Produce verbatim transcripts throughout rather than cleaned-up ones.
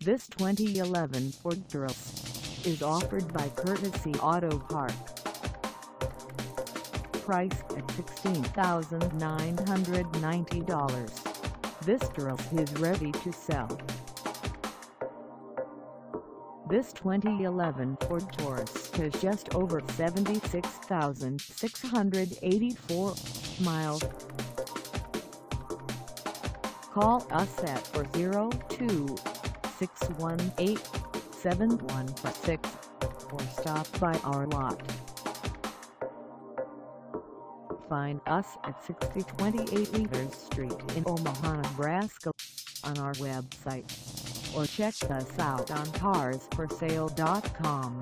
This twenty eleven Ford Taurus is offered by Courtesy Auto Park. Priced at sixteen thousand nine hundred ninety dollars, this Taurus is ready to sell. This twenty eleven Ford Taurus has just over seventy-six thousand six hundred eighty-four miles. Call us at four oh two, six one eight, seven one four six or stop by our lot. Find us at sixty twenty-eight Leaders Street in Omaha, Nebraska on our website, or check us out on cars for sale dot com.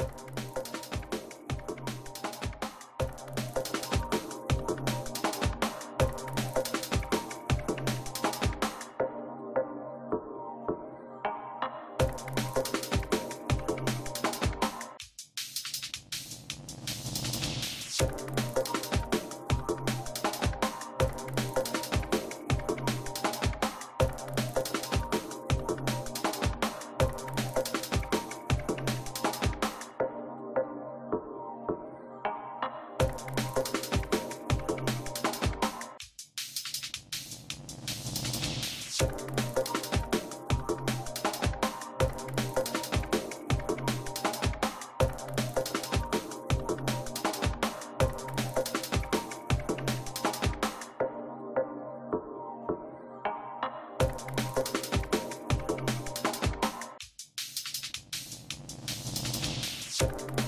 You